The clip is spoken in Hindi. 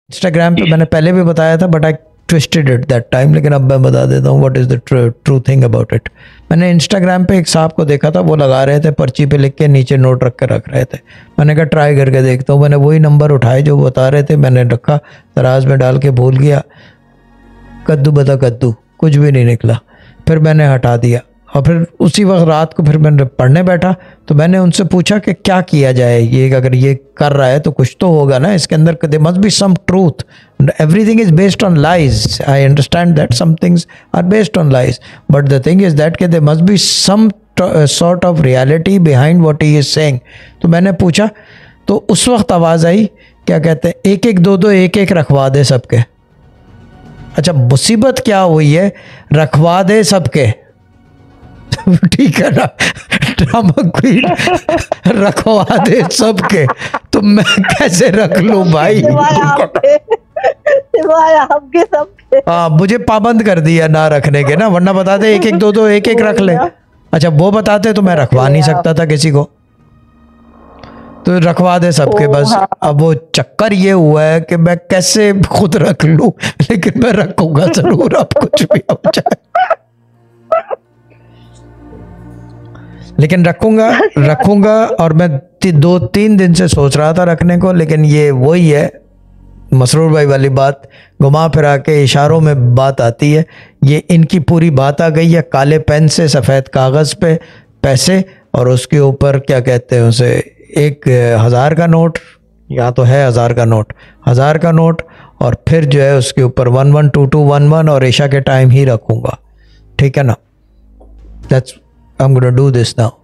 इंस्टाग्राम पे मैंने पहले भी बताया था, but I twisted it that time, लेकिन अब मैं बता देता हूँ what is the true thing about it. मैंने इंस्टाग्राम पे एक साहब को देखा था, वो लगा रहे थे पर्ची पे लिख के नीचे नोट रख रहे थे। मैंने कहा ट्राई करके देखता हूँ। मैंने वही नंबर उठाए जो बता रहे थे, मैंने रखा, तराज में डाल के भूल गया, कद्दू बता कद्दू, कुछ भी नहीं निकला। फिर मैंने हटा दिया और फिर उसी वक्त रात को फिर मैंने पढ़ने बैठा तो मैंने उनसे पूछा कि क्या किया जाए, ये अगर ये कर रहा है तो कुछ तो होगा ना इसके अंदर, there must be some truth, everything is based on lies, I understand that some things are based on lies, but the thing is that कि there must be some sort of reality behind what he is saying. तो मैंने पूछा तो उस वक्त आवाज़ आई, क्या कहते हैं, एक एक दो दो एक एक रखवा दे सबके। अच्छा मुसीबत क्या हुई है, रखवा दे सबके ठीक है ना, ड्रामा क्वीन रखवा दे सबके, तो मैं कैसे रख लूं भाई? आपके सबके। हाँ मुझे पाबंद कर दिया ना रखने के ना, वरना बताते एक एक दो दो एक एक रख ले। अच्छा वो बताते तो मैं रखवा नहीं सकता था किसी को, तो रखवा दे सबके बस। अब वो चक्कर ये हुआ है कि मैं कैसे खुद रख लूं, लेकिन मैं रखूंगा जरूर, अब कुछ भी हो जाए लेकिन रखूंगा। और मैं 2-3 दिन से सोच रहा था रखने को, लेकिन ये वही है मसरूर भाई वाली बात, घुमा फिरा के इशारों में बात आती है। ये इनकी पूरी बात आ गई है, काले पेन से सफ़ेद कागज़ पे पैसे, और उसके ऊपर क्या कहते हैं उसे, 1000 का नोट, या तो है 1000 का नोट, 1000 का नोट, और फिर जो है उसके ऊपर 112211 और ईशा के टाइम ही रखूँगा, ठीक है ना। That's I am gonna do this now.